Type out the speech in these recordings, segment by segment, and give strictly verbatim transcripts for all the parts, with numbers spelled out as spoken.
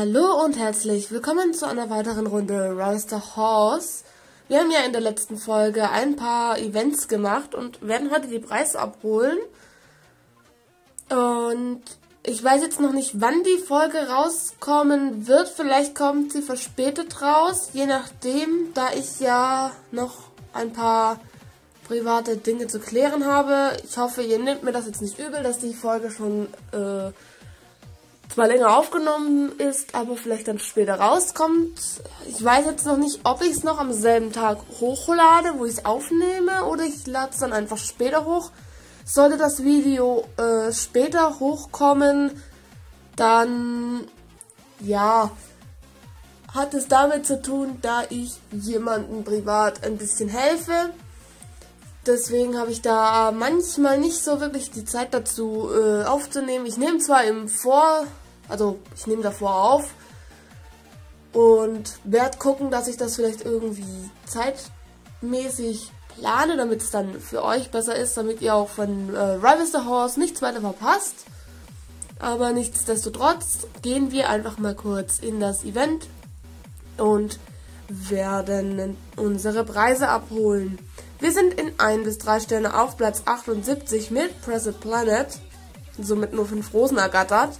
Hallo und herzlich willkommen zu einer weiteren Runde Rise the Horse. Wir haben ja in der letzten Folge ein paar Events gemacht und werden heute die Preise abholen. Und ich weiß jetzt noch nicht, wann die Folge rauskommen wird. Vielleicht kommt sie verspätet raus, je nachdem, da ich ja noch ein paar private Dinge zu klären habe. Ich hoffe, ihr nehmt mir das jetzt nicht übel, dass die Folge schon äh, zwar länger aufgenommen ist, aber vielleicht dann später rauskommt. Ich weiß jetzt noch nicht, ob ich es noch am selben Tag hochlade, wo ich es aufnehme, oder ich lade es dann einfach später hoch. Sollte das Video äh, später hochkommen, dann ja, hat es damit zu tun, da ich jemandem privat ein bisschen helfe. Deswegen habe ich da manchmal nicht so wirklich die Zeit dazu äh, aufzunehmen. Ich nehme zwar im Vor, also ich nehme davor auf und werde gucken, dass ich das vielleicht irgendwie zeitmäßig plane, damit es dann für euch besser ist, damit ihr auch von äh, Rise the Horse nichts weiter verpasst. Aber nichtsdestotrotz gehen wir einfach mal kurz in das Event und werden unsere Preise abholen. Wir sind in ein bis drei Sterne auf Platz achtundsiebzig mit Pressed Planet, somit nur fünf Rosen ergattert.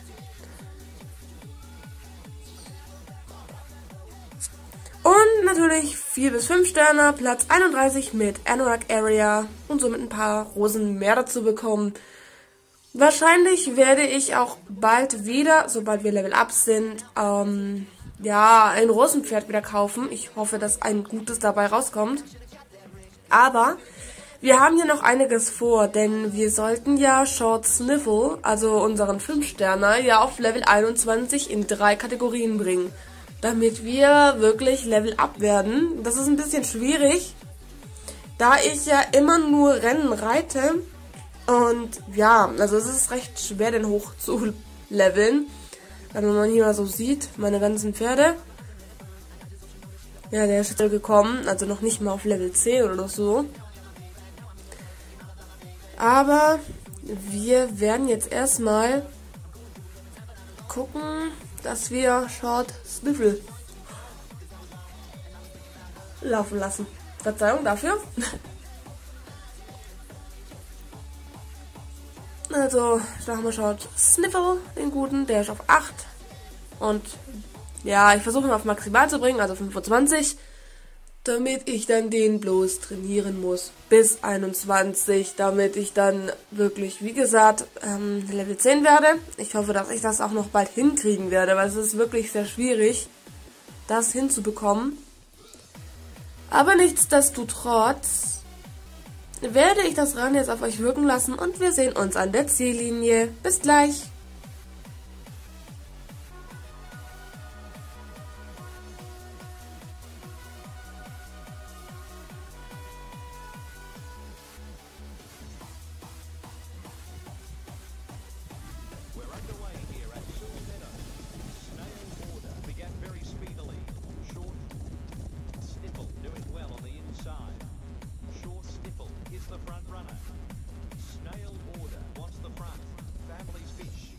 Und natürlich vier bis fünf Sterne, Platz einunddreißig mit Anorak Area und somit ein paar Rosen mehr dazu bekommen. Wahrscheinlich werde ich auch bald wieder, sobald wir Level Up sind, ähm, ja, ein Rosenpferd wieder kaufen. Ich hoffe, dass ein gutes dabei rauskommt. Aber wir haben hier noch einiges vor, denn wir sollten ja Short Sniffle, also unseren fünf Sterner, ja auf Level einundzwanzig in drei Kategorien bringen, damit wir wirklich Level Up werden. Das ist ein bisschen schwierig, da ich ja immer nur Rennen reite und ja, also es ist recht schwer, den hoch zu leveln. Wenn man hier mal so sieht, meine ganzen Pferde. Ja, der ist jetzt gekommen, also noch nicht mal auf Level zehn oder so. Aber wir werden jetzt erstmal gucken, dass wir Short Sniffle laufen lassen. Verzeihung dafür. Also, da haben wir Short Sniffle, den guten, der ist auf acht. Und ja, ich versuche ihn auf maximal zu bringen, also fünfundzwanzig, damit ich dann den bloß trainieren muss bis einundzwanzig, damit ich dann wirklich, wie gesagt, ähm, Level zehn werde. Ich hoffe, dass ich das auch noch bald hinkriegen werde, weil es ist wirklich sehr schwierig, das hinzubekommen. Aber nichtsdestotrotz werde ich das Rennen jetzt auf euch wirken lassen und wir sehen uns an der Ziellinie. Bis gleich! The front runner. Snail Order wants the front. Family's Fish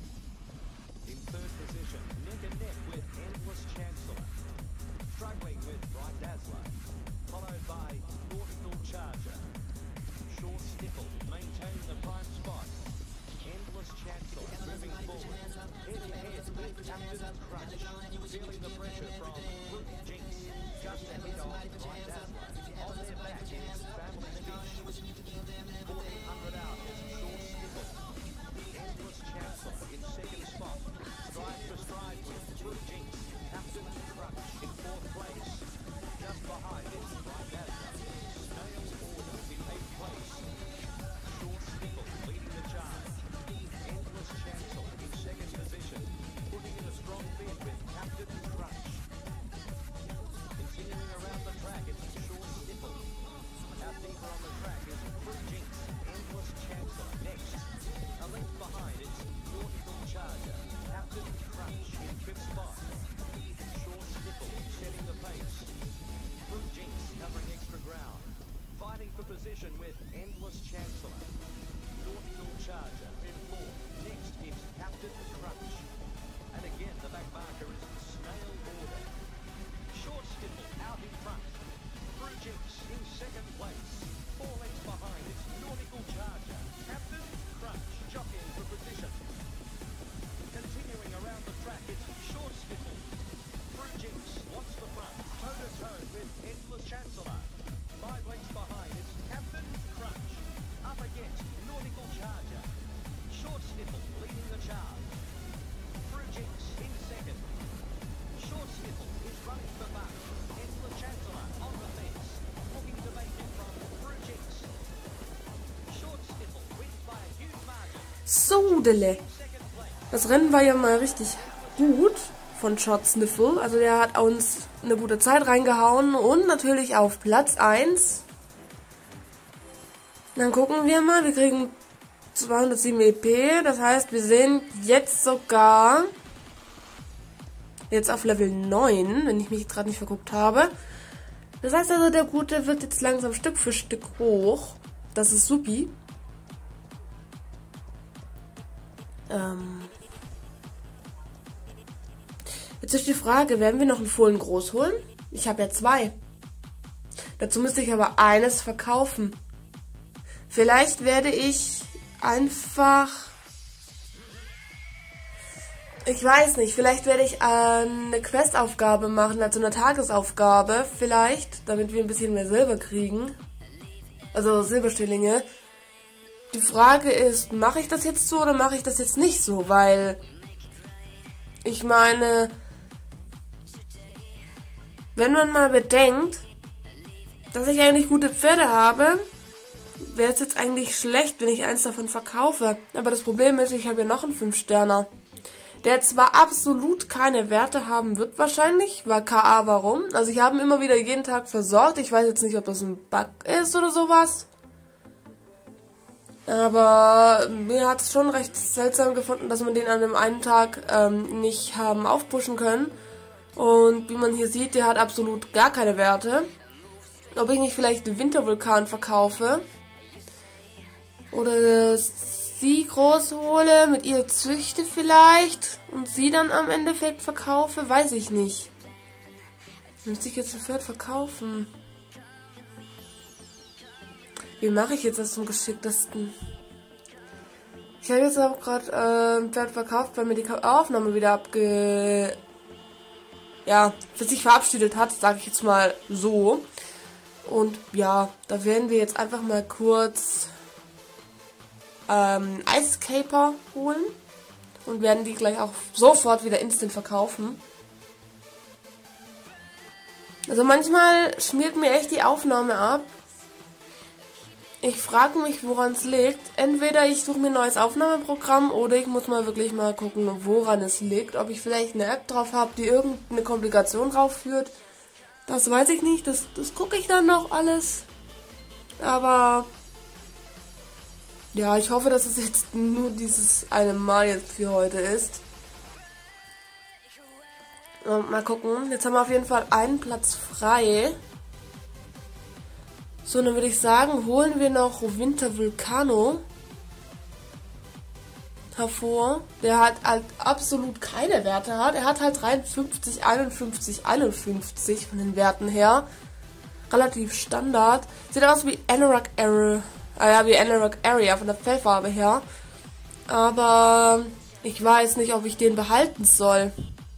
Sudele. Das Rennen war ja mal richtig gut von Short Sniffle. Also der hat uns eine gute Zeit reingehauen und natürlich auf Platz eins. Dann gucken wir mal, wir kriegen zweihundertsieben E P. Das heißt, wir sind jetzt sogar jetzt auf Level neun, wenn ich mich gerade nicht verguckt habe. Das heißt also, der Gute wird jetzt langsam Stück für Stück hoch. Das ist supi. Ähm jetzt ist die Frage, werden wir noch einen Fohlen groß holen? Ich habe ja zwei. Dazu müsste ich aber eines verkaufen. Vielleicht werde ich einfach... Ich weiß nicht, vielleicht werde ich eine Questaufgabe machen, also eine Tagesaufgabe, vielleicht, damit wir ein bisschen mehr Silber kriegen. Also Silberstellinge. Die Frage ist, mache ich das jetzt so oder mache ich das jetzt nicht so? Weil, ich meine, wenn man mal bedenkt, dass ich eigentlich gute Pferde habe, wäre es jetzt eigentlich schlecht, wenn ich eins davon verkaufe. Aber das Problem ist, ich habe ja noch einen fünf Sterner. Der zwar absolut keine Werte haben wird wahrscheinlich, war K A warum. Also ich habe ihn immer wieder jeden Tag versorgt. Ich weiß jetzt nicht, ob das ein Bug ist oder sowas. Aber mir hat es schon recht seltsam gefunden, dass man den an einem einen Tag ähm, nicht haben aufpushen können. Und wie man hier sieht, der hat absolut gar keine Werte. Ob ich nicht vielleicht den Wintervulkan verkaufe. Oder sie groß hole, mit ihr züchte vielleicht und sie dann am Endeffekt verkaufe, weiß ich nicht. Müsste ich jetzt ein Pferd verkaufen? Wie mache ich jetzt das zum geschicktesten? Ich habe jetzt auch gerade äh, ein Pferd verkauft, weil mir die Aufnahme wieder abge... ja, für sich verabschiedet hat, sage ich jetzt mal so. Und ja, da werden wir jetzt einfach mal kurz ähm, Ice Caper holen und werden die gleich auch sofort wieder instant verkaufen. Also manchmal schmiert mir echt die Aufnahme ab. Ich frage mich, woran es liegt. Entweder ich suche mir ein neues Aufnahmeprogramm oder ich muss mal wirklich mal gucken, woran es liegt. Ob ich vielleicht eine App drauf habe, die irgendeine Komplikation drauf führt. Das weiß ich nicht. Das, das gucke ich dann noch alles. Aber ja, ich hoffe, dass es jetzt nur dieses eine Mal jetzt für heute ist. Und mal gucken. Jetzt haben wir auf jeden Fall einen Platz frei. So, dann würde ich sagen, holen wir noch Wintervulkano hervor. Der hat halt absolut keine Werte. Hat. Er hat halt dreiundfünfzig, einundfünfzig, einundfünfzig von den Werten her. Relativ Standard. Sieht aus wie Anorak Area. Ah ja, wie Anorak Area von der Fellfarbe her. Aber ich weiß nicht, ob ich den behalten soll.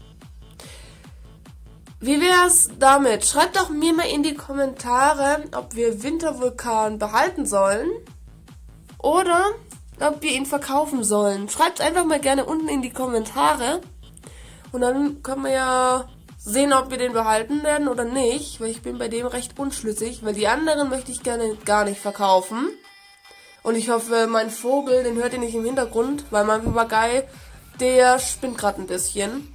Wie wär's damit? Schreibt doch mir mal in die Kommentare, ob wir Wintervulkan behalten sollen oder ob wir ihn verkaufen sollen. Schreibt einfach mal gerne unten in die Kommentare und dann können wir ja sehen, ob wir den behalten werden oder nicht, weil ich bin bei dem recht unschlüssig, weil die anderen möchte ich gerne gar nicht verkaufen. Und ich hoffe, mein Vogel, den hört ihr nicht im Hintergrund, weil mein Papagei, der spinnt gerade ein bisschen.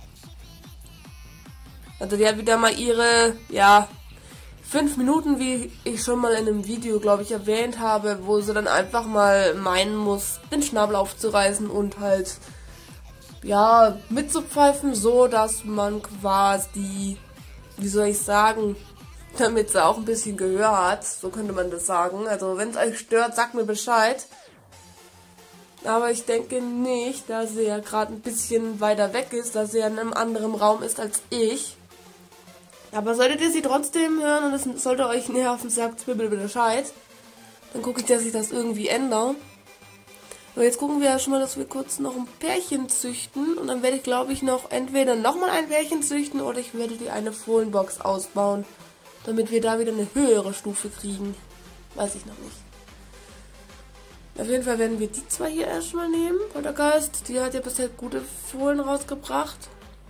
Also die hat wieder mal ihre, ja, fünf Minuten, wie ich schon mal in einem Video, glaube ich, erwähnt habe, wo sie dann einfach mal meinen muss, den Schnabel aufzureißen und halt, ja, mitzupfeifen, so dass man quasi, wie soll ich sagen, damit sie auch ein bisschen Gehör hat, so könnte man das sagen. Also wenn es euch stört, sagt mir Bescheid. Aber ich denke nicht, da sie ja gerade ein bisschen weiter weg ist, dass sie ja in einem anderen Raum ist als ich. Aber solltet ihr sie trotzdem hören und es sollte euch nerven, sagt mir bitte Bescheid. Dann gucke ich, dass ich das irgendwie ändere. Aber jetzt gucken wir ja schon mal, dass wir kurz noch ein Pärchen züchten. Und dann werde ich, glaube ich, noch entweder nochmal ein Pärchen züchten oder ich werde die eine Fohlenbox ausbauen. Damit wir da wieder eine höhere Stufe kriegen. Weiß ich noch nicht. Auf jeden Fall werden wir die zwei hier erstmal nehmen. Poltergeist, die hat ja bisher gute Fohlen rausgebracht.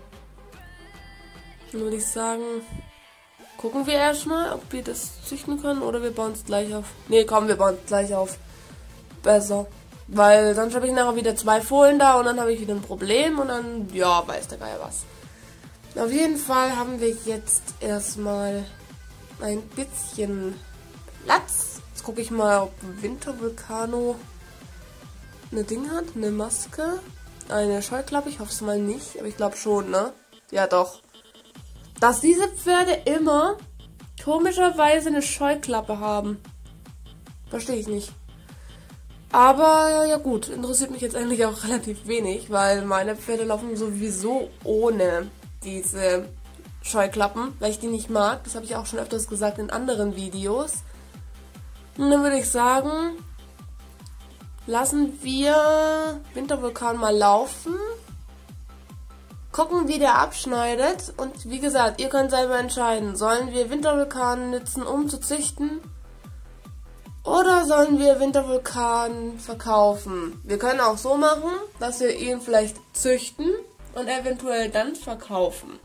Dann würde ich sagen, gucken wir erstmal, ob wir das züchten können oder wir bauen es gleich auf. Ne, komm, wir bauen es gleich auf. Besser. Weil sonst habe ich nachher wieder zwei Fohlen da und dann habe ich wieder ein Problem und dann, ja, weiß der Geier was. Auf jeden Fall haben wir jetzt erstmal ein bisschen Platz. Jetzt gucke ich mal, ob Wintervulcano eine Ding hat, eine Maske, eine Scheuklappe. Ich hoffe es mal nicht, aber ich glaube schon, ne? Ja, doch. Dass diese Pferde immer komischerweise eine Scheuklappe haben. Verstehe ich nicht. Aber ja gut, interessiert mich jetzt eigentlich auch relativ wenig, weil meine Pferde laufen sowieso ohne diese Scheuklappen, weil ich die nicht mag. Das habe ich auch schon öfters gesagt in anderen Videos. Und dann würde ich sagen, lassen wir Wintervulkan mal laufen. Gucken, wie der abschneidet. Und wie gesagt, ihr könnt selber entscheiden. Sollen wir Wintervulkan nutzen, um zu züchten? Oder sollen wir Wintervulkan verkaufen? Wir können auch so machen, dass wir ihn vielleicht züchten und eventuell dann verkaufen.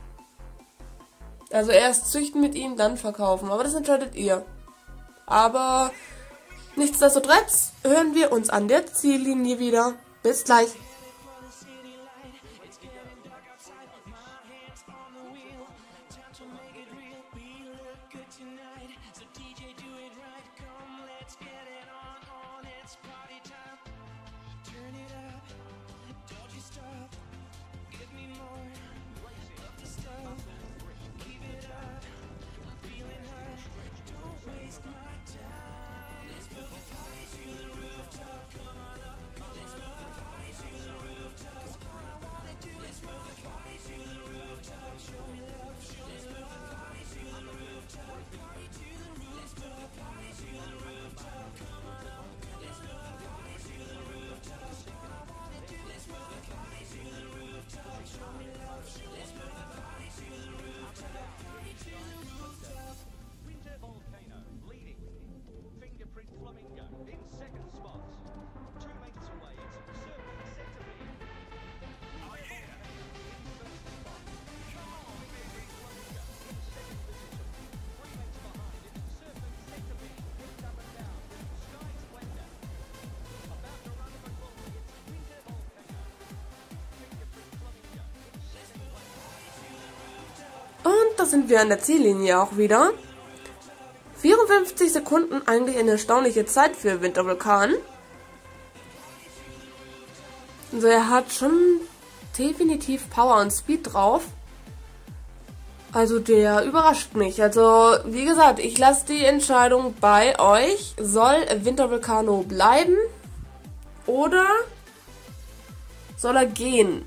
Also erst züchten mit ihm, dann verkaufen. Aber das entscheidet ihr. Aber nichtsdestotrotz hören wir uns an der Ziellinie wieder. Bis gleich. Und da sind wir an der Ziellinie auch wieder. vierundfünfzig Sekunden, eigentlich eine erstaunliche Zeit für Wintervulkan. Also er hat schon definitiv Power und Speed drauf. Also der überrascht mich. Also wie gesagt, ich lasse die Entscheidung bei euch. Soll Wintervulcano bleiben oder soll er gehen?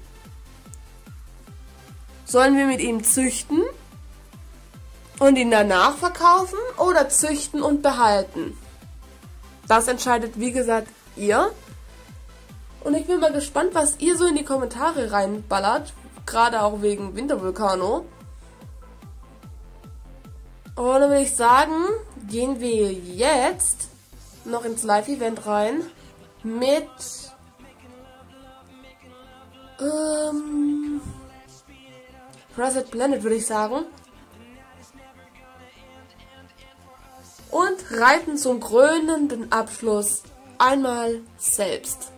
Sollen wir mit ihm züchten und ihn danach verkaufen oder züchten und behalten? Das entscheidet, wie gesagt, ihr. Und ich bin mal gespannt, was ihr so in die Kommentare reinballert. Gerade auch wegen Wintervulcano. Und dann würde ich sagen, gehen wir jetzt noch ins Live-Event rein mit ähm, Reset Planet, würde ich sagen. Und reiten zum krönenden Abschluss einmal selbst.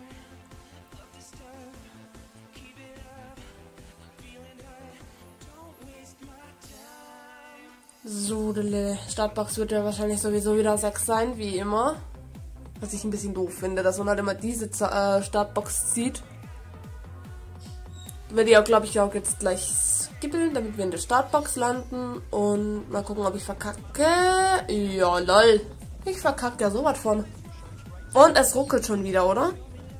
So, die Startbox wird ja wahrscheinlich sowieso wieder sechs sein, wie immer. Was ich ein bisschen doof finde, dass man halt immer diese äh, Startbox zieht. Werde ich auch, glaube ich, auch jetzt gleich skippeln, damit wir in der Startbox landen. Und mal gucken, ob ich verkacke. Ja, lol. Ich verkacke ja sowas von. Und es ruckelt schon wieder, oder?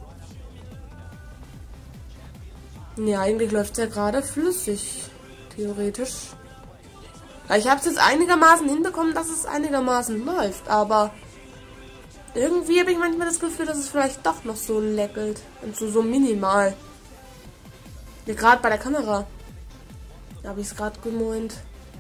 Ja, eigentlich läuft es ja gerade flüssig. Theoretisch. Ich habe es jetzt einigermaßen hinbekommen, dass es einigermaßen läuft, aber irgendwie habe ich manchmal das Gefühl, dass es vielleicht doch noch so leckelt. Und so, so minimal. Ja, gerade bei der Kamera. Da habe ich es gerade gemeint.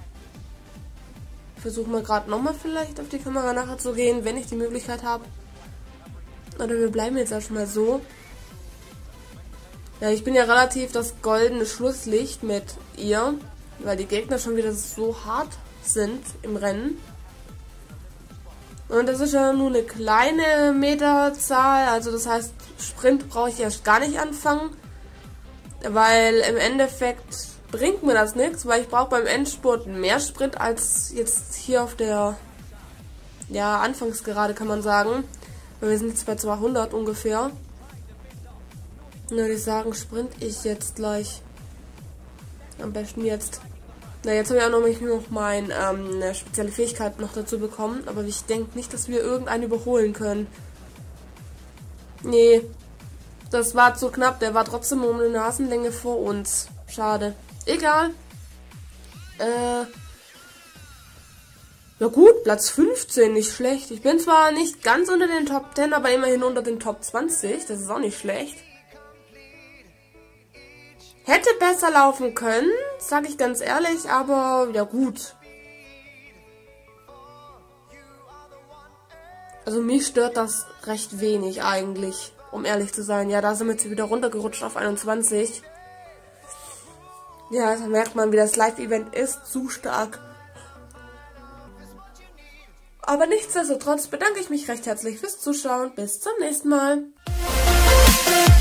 Ich versuche mal gerade nochmal vielleicht auf die Kamera nachher zu gehen, wenn ich die Möglichkeit habe. Oder wir bleiben jetzt erstmal so. Ja, ich bin ja relativ das goldene Schlusslicht mit ihr. Weil die Gegner schon wieder so hart sind im Rennen. Und das ist ja nur eine kleine Meterzahl, also das heißt, Sprint brauche ich erst gar nicht anfangen, weil im Endeffekt bringt mir das nichts, weil ich brauche beim Endspurt mehr Sprint als jetzt hier auf der ja, Anfangsgerade, kann man sagen. Weil wir sind jetzt bei zweihundert ungefähr. Dann würde ich sagen, sprint ich jetzt gleich. Am besten jetzt. Na, jetzt habe ich auch noch, noch mein, ähm, eine spezielle Fähigkeit noch dazu bekommen. Aber ich denke nicht, dass wir irgendeinen überholen können. Nee. Das war zu knapp. Der war trotzdem um eine Nasenlänge vor uns. Schade. Egal. Äh. Ja gut, Platz fünfzehn, nicht schlecht. Ich bin zwar nicht ganz unter den Top zehn, aber immerhin unter den Top zwanzig. Das ist auch nicht schlecht. Hätte besser laufen können, sage ich ganz ehrlich, aber ja gut. Also mich stört das recht wenig eigentlich, um ehrlich zu sein. Ja, da sind wir jetzt wieder runtergerutscht auf einundzwanzig. Ja, da merkt man, wie das Live-Event ist, zu stark. Aber nichtsdestotrotz bedanke ich mich recht herzlich fürs Zuschauen. Bis zum nächsten Mal.